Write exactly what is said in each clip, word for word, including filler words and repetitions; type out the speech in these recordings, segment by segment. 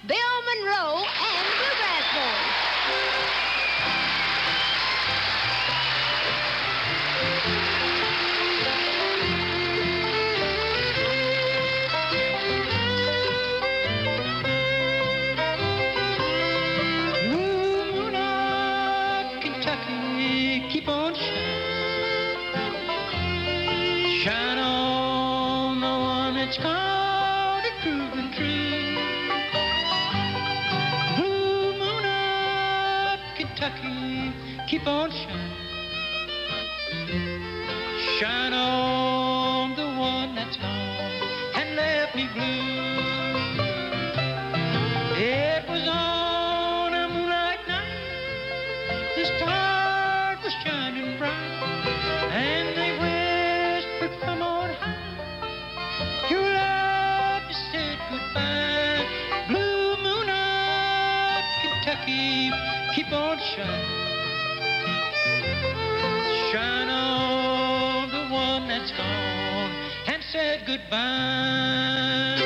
Bill Monroe and the Bluegrass Boys. Keep on shining, shine on the one that's called a proving true. Blue moon of Kentucky, keep on shining, shine on the one that's gone and left me blue. It was on a moonlight night, the stars were shining bright, and they whispered from on high, your love just said goodbye. Blue moon of Kentucky, keep on shining, shine on the one that's gone and said goodbye.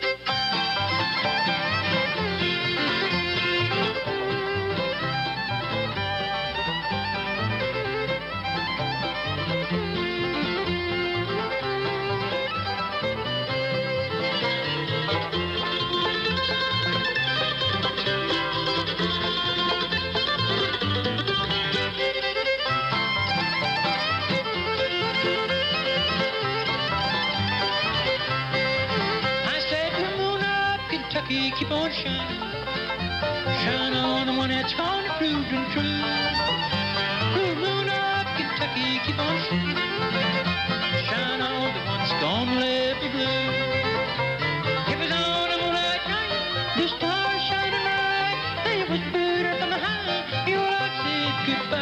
Kentucky, keep on shining, shine on the one that's gone and proved untrue. Blue moon of Kentucky, keep on shining, shine on the one that's gone and left me blue. It was on a moonlight night, the stars shining bright, and it was bird up on the high, your love said goodbye.